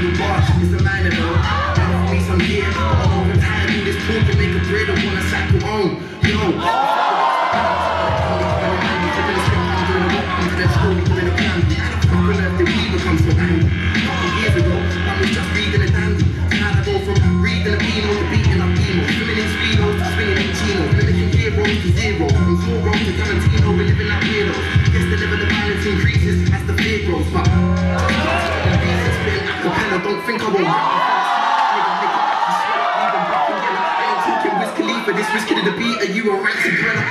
handle bars, it's a minor though. Now for me some gear, but I'm over tired of this talk and make a bread, I wanna cycle home. Yo, years ago, I was just reading a dandy. How'd I go from reading a Beano to beating up emo? Swimming in speedos to swinging in chinos, mimicking heroes to zero. From Zorro to Tarantino, we're living out weirdos. Guess the level of violence increases as the fear grows. But don't think I won't rap. This Wiz Khalifa, this Wiz Kid of the beat, are you a right to